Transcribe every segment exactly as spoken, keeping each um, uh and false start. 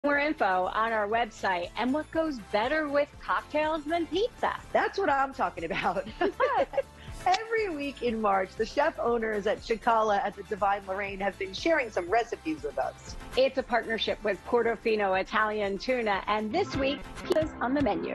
More info on our website and what goes better with cocktails than pizza. That's what I'm talking about. Every week in March, the chef owners at Chicala at the Divine Lorraine have been sharing some recipes with us. It's a partnership with Portofino Italian Tuna, and this week, pizza's on the menu.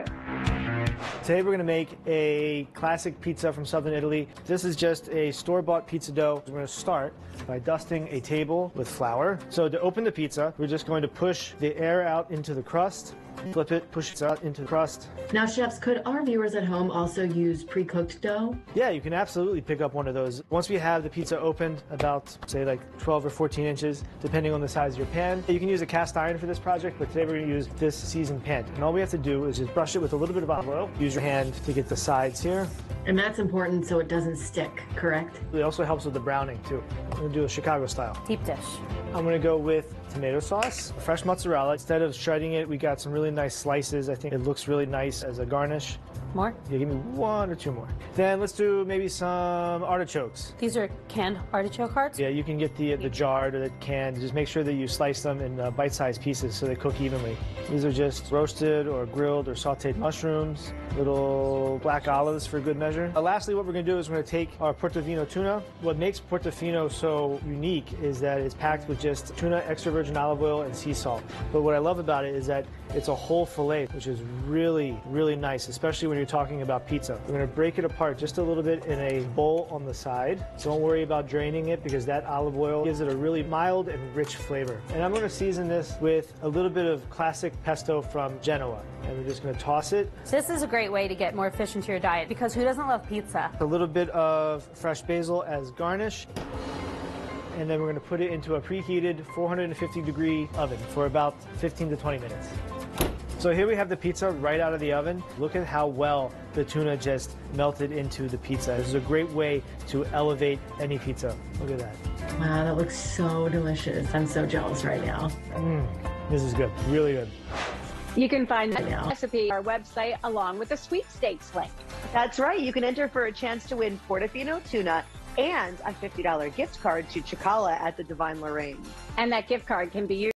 Today we're going to make a classic pizza from southern Italy. This is just a store-bought pizza dough. We're going to start by dusting a table with flour. So to open the pizza, we're just going to push the air out into the crust, flip it, push it out into the crust. Now, chefs, could our viewers at home also use pre-cooked dough? Yeah, you can absolutely pick up one of those. Once we have the pizza opened about, say, like twelve or fourteen inches, depending on the size of your pan, you can use a cast iron for this project, but today we're going to use this seasoned pan. And all we have to do is just brush it with a little bit of olive oil. Use your hand to get the sides here. And that's important so it doesn't stick, correct? It also helps with the browning, too. I'm going to do a Chicago style. Deep dish. I'm going to go with tomato sauce, fresh mozzarella. Instead of shredding it, we got some really nice slices. I think it looks really nice as a garnish. More? Yeah, give me one or two more. Then let's do maybe some artichokes. These are canned artichoke hearts? Yeah, you can get the the jarred or the canned. Just make sure that you slice them in uh, bite-sized pieces so they cook evenly. These are just roasted or grilled or sauteed mushrooms, little black olives for good measure. Uh, lastly, what we're going to do is we're going to take our Portofino tuna. What makes Portofino so unique is that it's packed with just tuna, extra virgin olive oil, and sea salt. But what I love about it is that it's a whole fillet, which is really, really nice, especially when you're talking about pizza. We're going to break it apart just a little bit in a bowl on the side. Don't worry about draining it because that olive oil gives it a really mild and rich flavor. And I'm going to season this with a little bit of classic pesto from Genoa. And we're just going to toss it. This is a great way to get more fish into your diet because who doesn't love pizza? A little bit of fresh basil as garnish. And then we're going to put it into a preheated four hundred fifty degree oven for about fifteen to twenty minutes. So here we have the pizza right out of the oven. Look at how well the tuna just melted into the pizza. This is a great way to elevate any pizza. Look at that. Wow, that looks so delicious. I'm so jealous right now. Mm, this is good, really good. You can find the Yeah. recipe on our website along with the sweepstakes link. That's right. You can enter for a chance to win Portofino tuna and a fifty dollar gift card to Chicala at the Divine Lorraine. And that gift card can be used